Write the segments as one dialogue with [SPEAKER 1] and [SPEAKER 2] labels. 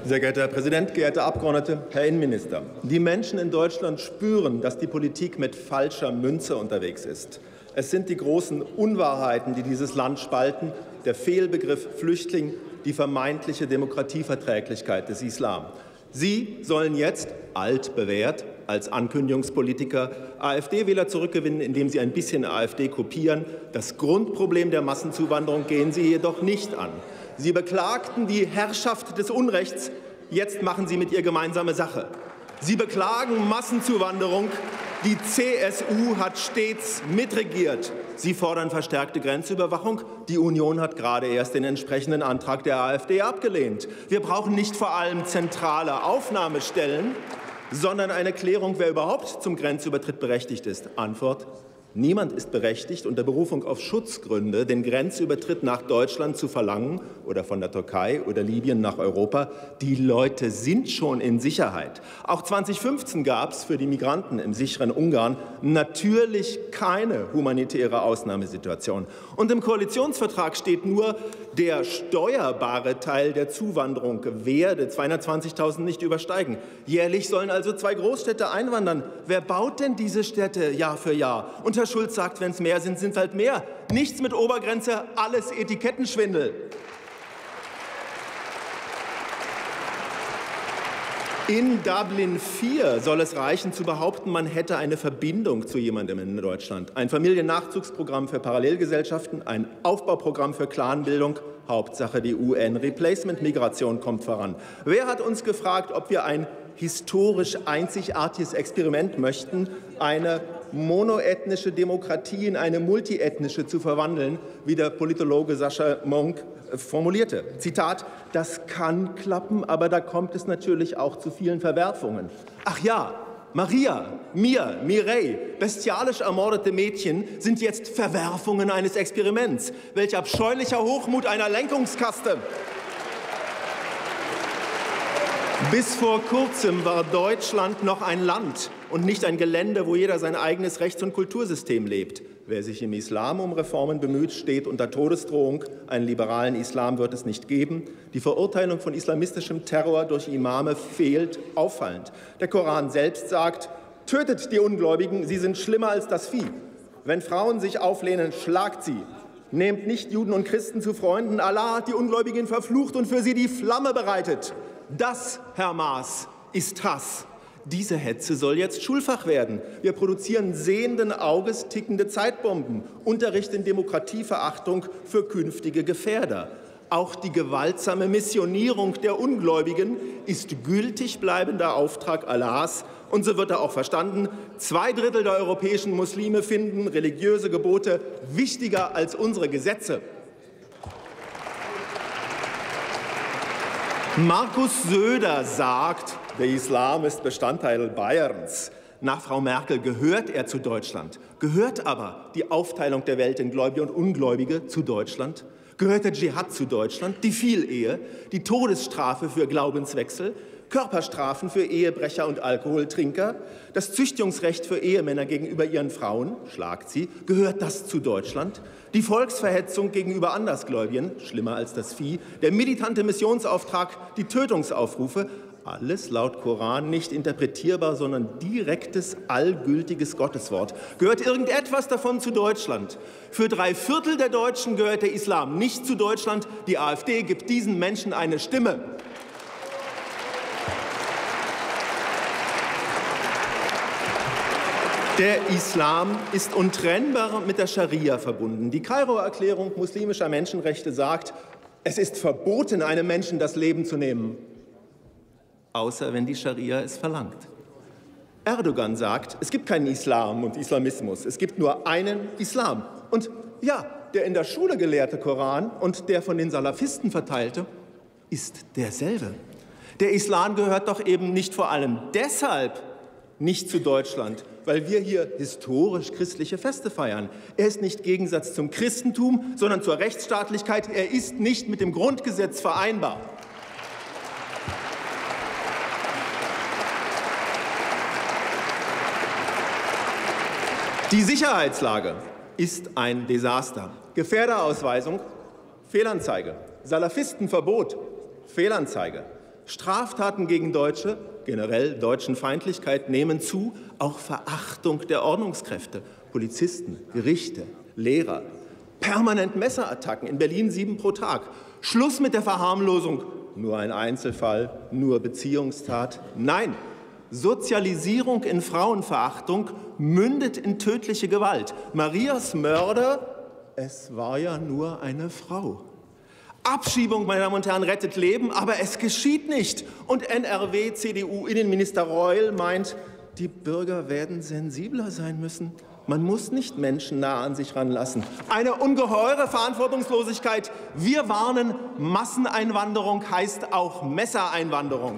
[SPEAKER 1] Sehr geehrter Herr Präsident, geehrte Abgeordnete, Herr Innenminister! Die Menschen in Deutschland spüren, dass die Politik mit falscher Münze unterwegs ist. Es sind die großen Unwahrheiten, die dieses Land spalten, der Fehlbegriff Flüchtling, die vermeintliche Demokratieverträglichkeit des Islam. Sie sollen jetzt, altbewährt, als Ankündigungspolitiker AfD-Wähler zurückgewinnen, indem Sie ein bisschen AfD kopieren. Das Grundproblem der Massenzuwanderung gehen Sie jedoch nicht an. Sie beklagten die Herrschaft des Unrechts, jetzt machen Sie mit ihr gemeinsame Sache. Sie beklagen Massenzuwanderung, die CSU hat stets mitregiert. Sie fordern verstärkte Grenzüberwachung, die Union hat gerade erst den entsprechenden Antrag der AfD abgelehnt. Wir brauchen nicht vor allem zentrale Aufnahmestellen, sondern eine Klärung, wer überhaupt zum Grenzübertritt berechtigt ist. Antwort: Niemand ist berechtigt, unter Berufung auf Schutzgründe den Grenzübertritt nach Deutschland zu verlangen oder von der Türkei oder Libyen nach Europa. Die Leute sind schon in Sicherheit. Auch 2015 gab es für die Migranten im sicheren Ungarn natürlich keine humanitäre Ausnahmesituation. Und im Koalitionsvertrag steht nur, der steuerbare Teil der Zuwanderung werde 220.000 nicht übersteigen. Jährlich sollen also 2 Großstädte einwandern. Wer baut denn diese Städte Jahr für Jahr? Und Herr Schulz sagt, wenn es mehr sind, sind es halt mehr. Nichts mit Obergrenze, alles Etikettenschwindel. In Dublin IV soll es reichen, zu behaupten, man hätte eine Verbindung zu jemandem in Deutschland. Ein Familiennachzugsprogramm für Parallelgesellschaften, ein Aufbauprogramm für Clanbildung. Hauptsache die UN-Replacement-Migration kommt voran. Wer hat uns gefragt, ob wir ein historisch einzigartiges Experiment möchten, eine monoethnische Demokratie in eine multiethnische zu verwandeln, wie der Politologe Sascha Monk formulierte. Zitat: Das kann klappen, aber da kommt es natürlich auch zu vielen Verwerfungen. Ach ja, Maria, Mia, Mireille, bestialisch ermordete Mädchen sind jetzt Verwerfungen eines Experiments. Welch abscheulicher Hochmut einer Lenkungskaste! Bis vor kurzem war Deutschland noch ein Land und nicht ein Gelände, wo jeder sein eigenes Rechts- und Kultursystem lebt. Wer sich im Islam um Reformen bemüht, steht unter Todesdrohung. Einen liberalen Islam wird es nicht geben. Die Verurteilung von islamistischem Terror durch Imame fehlt auffallend. Der Koran selbst sagt: Tötet die Ungläubigen, sie sind schlimmer als das Vieh. Wenn Frauen sich auflehnen, schlagt sie. Nehmt nicht Juden und Christen zu Freunden. Allah hat die Ungläubigen verflucht und für sie die Flamme bereitet. Das, Herr Maas, ist Hass. Diese Hetze soll jetzt Schulfach werden. Wir produzieren sehenden Auges tickende Zeitbomben. Unterricht in Demokratieverachtung für künftige Gefährder. Auch die gewaltsame Missionierung der Ungläubigen ist gültig bleibender Auftrag Allahs. Und so wird er auch verstanden. 2/3 der europäischen Muslime finden religiöse Gebote wichtiger als unsere Gesetze. Markus Söder sagt, der Islam ist Bestandteil Bayerns. Nach Frau Merkel gehört er zu Deutschland. Gehört aber die Aufteilung der Welt in Gläubige und Ungläubige zu Deutschland? Gehört der Dschihad zu Deutschland? Die Vielehe, die Todesstrafe für Glaubenswechsel, Körperstrafen für Ehebrecher und Alkoholtrinker, das Züchtigungsrecht für Ehemänner gegenüber ihren Frauen, schlagt sie, gehört das zu Deutschland? Die Volksverhetzung gegenüber Andersgläubigen, schlimmer als das Vieh, der militante Missionsauftrag, die Tötungsaufrufe, alles laut Koran nicht interpretierbar, sondern direktes, allgültiges Gotteswort. Gehört irgendetwas davon zu Deutschland? Für 3/4 der Deutschen gehört der Islam nicht zu Deutschland. Die AfD gibt diesen Menschen eine Stimme. Der Islam ist untrennbar mit der Scharia verbunden. Die Kairoer Erklärung muslimischer Menschenrechte sagt, es ist verboten, einem Menschen das Leben zu nehmen, außer wenn die Scharia es verlangt. Erdogan sagt, es gibt keinen Islam und Islamismus, es gibt nur einen Islam. Und ja, der in der Schule gelehrte Koran und der von den Salafisten verteilte, ist derselbe. Der Islam gehört doch eben nicht vor allem deshalb nicht zu Deutschland, weil wir hier historisch christliche Feste feiern. Er ist nicht Gegensatz zum Christentum, sondern zur Rechtsstaatlichkeit. Er ist nicht mit dem Grundgesetz vereinbar. Die Sicherheitslage ist ein Desaster. Gefährderausweisung, Fehlanzeige. Salafistenverbot, Fehlanzeige. Straftaten gegen Deutsche, generell Deutschenfeindlichkeit, nehmen zu, auch Verachtung der Ordnungskräfte, Polizisten, Gerichte, Lehrer, permanent Messerattacken, in Berlin 7 pro Tag. Schluss mit der Verharmlosung, nur ein Einzelfall, nur Beziehungstat. Nein, Sozialisierung in Frauenverachtung mündet in tödliche Gewalt. Marias Mörder, es war ja nur eine Frau. Abschiebung, meine Damen und Herren, rettet Leben, aber es geschieht nicht. Und NRW-CDU-Innenminister Reul meint, die Bürger werden sensibler sein müssen. Man muss nicht Menschen nah an sich ranlassen. Eine ungeheure Verantwortungslosigkeit. Wir warnen, Masseneinwanderung heißt auch Messereinwanderung.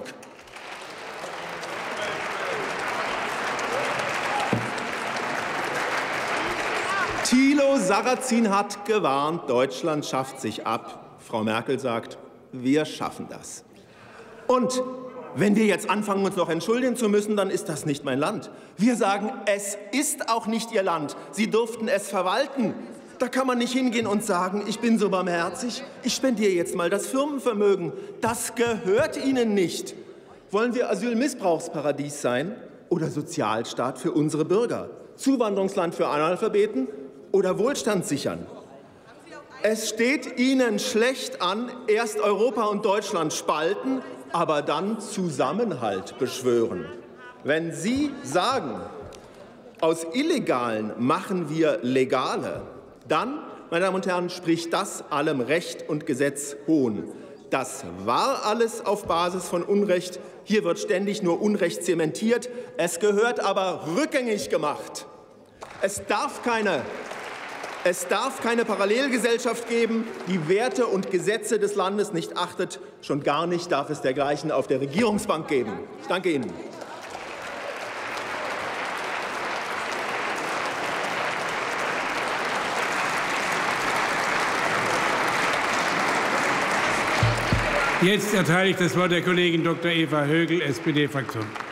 [SPEAKER 1] Thilo Sarrazin hat gewarnt, Deutschland schafft sich ab. Frau Merkel sagt, wir schaffen das. Und wenn wir jetzt anfangen, uns noch entschuldigen zu müssen, dann ist das nicht mein Land. Wir sagen, es ist auch nicht Ihr Land. Sie durften es verwalten. Da kann man nicht hingehen und sagen, ich bin so barmherzig, ich spendiere jetzt mal das Firmenvermögen. Das gehört Ihnen nicht. Wollen wir Asylmissbrauchsparadies sein oder Sozialstaat für unsere Bürger? Zuwanderungsland für Analphabeten oder Wohlstand sichern? Es steht Ihnen schlecht an, erst Europa und Deutschland spalten, aber dann Zusammenhalt beschwören. Wenn Sie sagen, aus Illegalen machen wir Legale, dann, meine Damen und Herren, spricht das allem Recht und Gesetz Hohn. Das war alles auf Basis von Unrecht. Hier wird ständig nur Unrecht zementiert. Es gehört aber rückgängig gemacht. Es darf keine Parallelgesellschaft geben, die Werte und Gesetze des Landes nicht achtet. Schon gar nicht darf es dergleichen auf der Regierungsbank geben. Ich danke Ihnen.
[SPEAKER 2] Jetzt erteile ich das Wort der Kollegin Dr. Eva Högel, SPD-Fraktion.